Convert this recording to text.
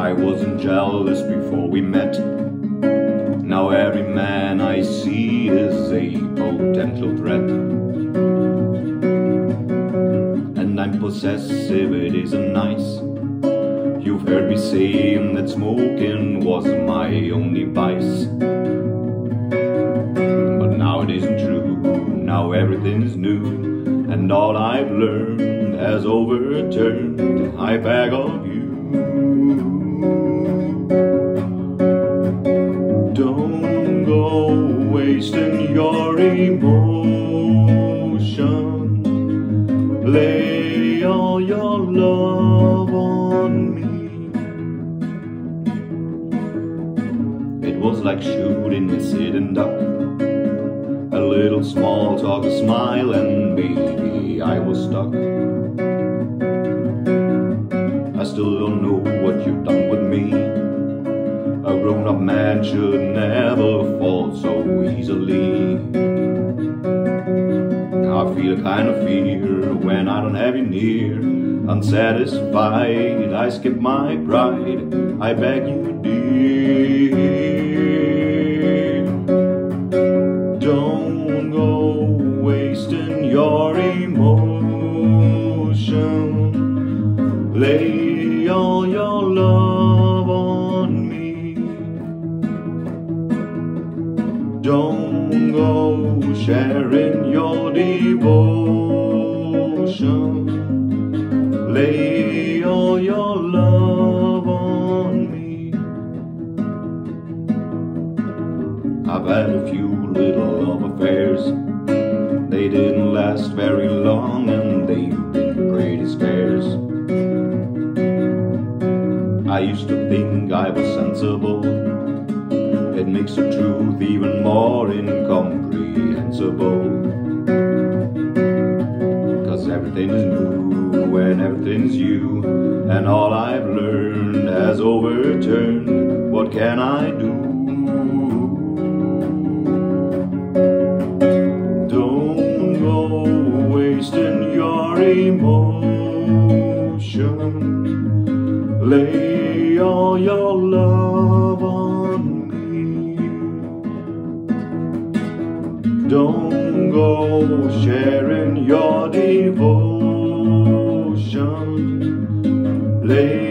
I wasn't jealous before we met. Now every man I see is a potential threat. And I'm possessive, it isn't nice. You've heard me saying that smoking was my only vice. But now it isn't true, now everything is new, and all I've learned has overturned. I beg of you, don't go wasting your emotion. Lay all your love on me. It was like shooting a sitting duck, a little small talk, a smile, and baby, I was stuck. I still don't know what you've done with me. A grown-up man should never fall so easily. I feel a kind of fear when I don't have you near. Unsatisfied, I skip my pride. I beg you, dear, don't go wasting your emotion. Lay all your love on me. Don't go sharing your devotion. Lay all your love on me. I've had a few little love affairs. They didn't last very long, and they've been pretty scarce. I used to think I was sensible. It makes the truth even more incomprehensible. 'Cause everything is new and everything's you, and all I've learned has overturned. What can I do? Don't go wasting your emotion. Lay all your love on me. Don't go sharing your devotion. Lay